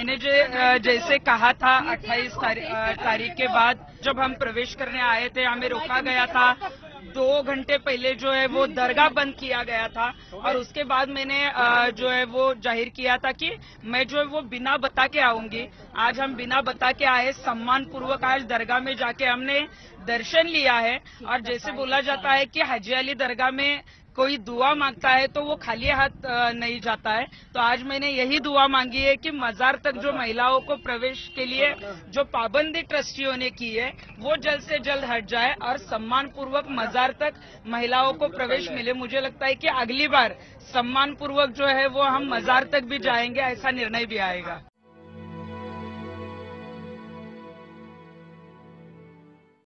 मैंने जैसे कहा था 28 तारीख के बाद जब हम प्रवेश करने आए थे, हमें रोका गया था। 2 घंटे पहले जो है वो दरगाह बंद किया गया था और उसके बाद मैंने जो है वो जाहिर किया था कि मैं जो है वो बिना बता के आऊंगी। आज हम बिना बता के आए, सम्मान पूर्वक आज दरगाह में जाके हमने दर्शन लिया है। और जैसे बोला जाता है कि हाजी अली दरगाह में कोई दुआ मांगता है तो वो खाली हाथ नहीं जाता है, तो आज मैंने यही दुआ मांगी है कि मजार तक जो महिलाओं को प्रवेश के लिए जो पाबंदी ट्रस्टियों ने की है वो जल्द से जल्द हट जाए और सम्मान पूर्वक मजार तक महिलाओं को प्रवेश मिले। मुझे लगता है कि अगली बार सम्मान पूर्वक जो है वो हम मजार तक भी जाएंगे, ऐसा निर्णय भी आएगा।